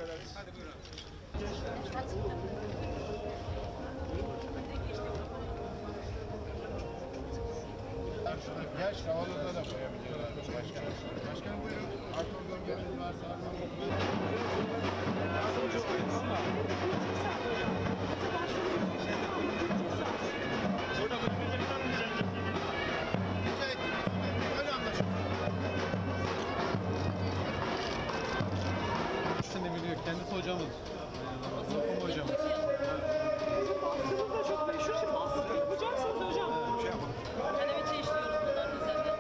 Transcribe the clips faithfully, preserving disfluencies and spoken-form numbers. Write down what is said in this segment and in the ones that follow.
ederiz. Hadi buyurun. Yaş havalarda da koyabiliyorlar başkanım. Başkanım buyurun. Arka bölgeniz varsa arka biliyor. Kendisi hocamız. Lokum hocamız. Aslında çok meşhur. Şimdi aslında yapacaksınız hocam. Şey yapalım. Keneviçe işliyoruz bunların üzerinde.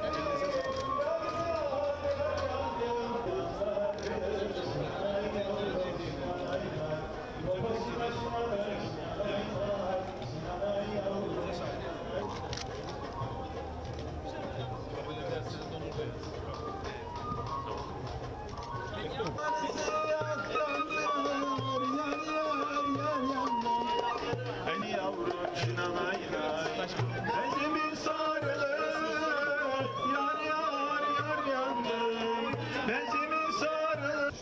Kabul ederseniz onur veririz. Hani yavrum şınanay nay Bezimi sarılır Yar yar yar yandım Bezimi sarılır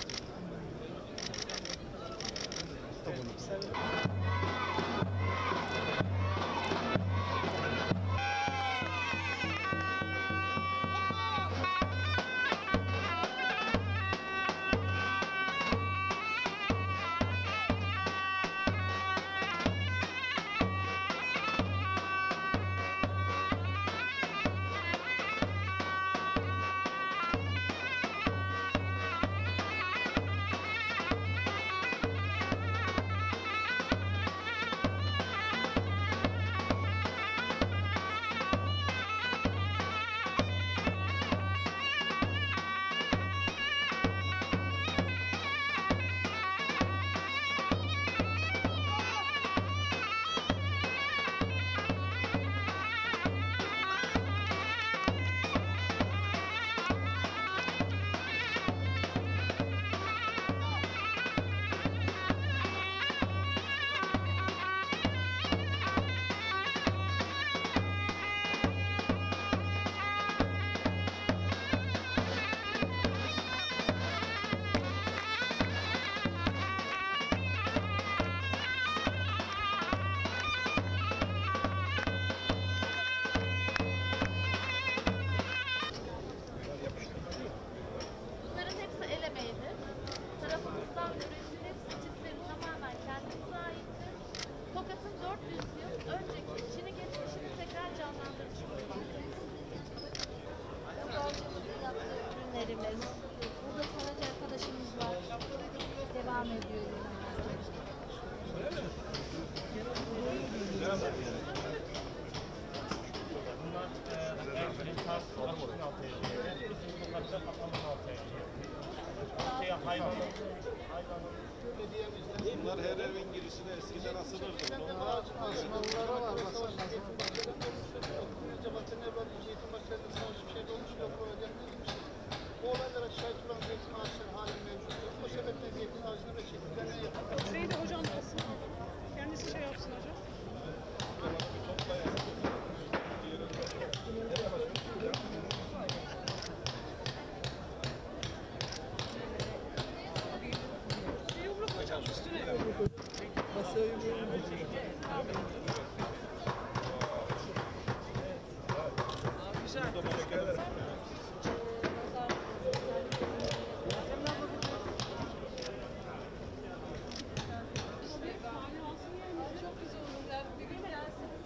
Bunların hepsi el emeğidir. Tarafımızdan üretilir, motifleri tamamen kendimize aittir. Tokat'ın dört yüz yıl önceki Çin'i geçmişini tekrar canlandırmış bulunmaktayız. Borcumuzun yaptığı ürünlerimiz. Burada sanatçı arkadaşımız var. Devam ediyor ürünlerimiz. Bunlar Erzurum, Kars, Akşin altı eğilir. Bizim Tokat'ta Papan'ın altı eğilir. Ortaya hayvanın, hayvanın... Bunlar her evin girişine eskiden asılırdı. asmalılara var. Cevat'ın ne var? Zeytin bahçelerinde savaş bir şey olmuş. Yok o ödenmemiş. Bu olaylara şahit olan zeytin ağaçları halen mevcuttur. O sebeple zeytin ağacını ve çeliklerine yapılır. Şurayı da hocam basın. Kendisi şey yapsın hocam. Yumruk hocam üstüne. Masaya yumruğu. Güzel. Çok güzel olur. Yani bir gün gelseniz.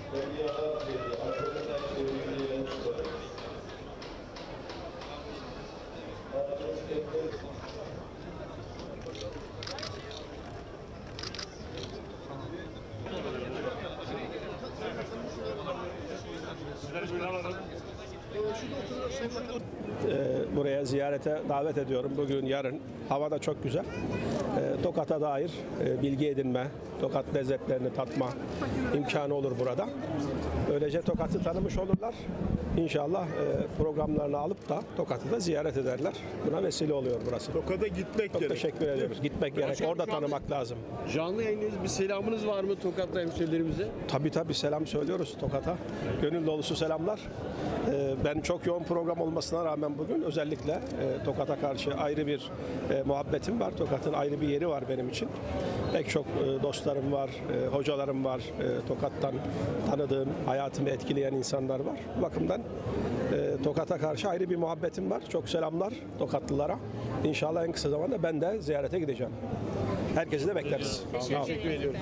Ee, buraya ziyarete davet ediyorum. Bugün, yarın. Hava da çok güzel. Ee, Tokat'a dair e, bilgi edinme, Tokat lezzetlerini tatma imkanı olur burada. Böylece Tokat'ı tanımış olurlar. İnşallah e, programlarını alıp da Tokat'ı da ziyaret ederler. Buna vesile oluyor burası. Tokat'a gitmek Çok gerek. teşekkür ediyoruz. Gitmek gerek. Başkanım, Orada şu anda tanımak lazım. Canlı yayınınız, bir selamınız var mı Tokat'ta hemşehrilerimize? Tabii tabii selam söylüyoruz Tokat'a. Gönül dolusu selamlar. Ee, Ben çok yoğun program olmasına rağmen bugün özellikle e, Tokat'a karşı ayrı bir e, muhabbetim var. Tokat'ın ayrı bir yeri var benim için. Pek çok e, dostlarım var, e, hocalarım var. E, Tokat'tan tanıdığım, hayatımı etkileyen insanlar var. Bu bakımdan e, Tokat'a karşı ayrı bir muhabbetim var. Çok selamlar Tokatlılara. İnşallah en kısa zamanda ben de ziyarete gideceğim. Herkesi de bekleriz. Sağ olun. Teşekkür ediyorum.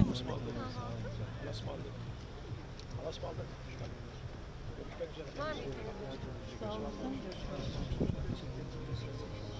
Sağ olun.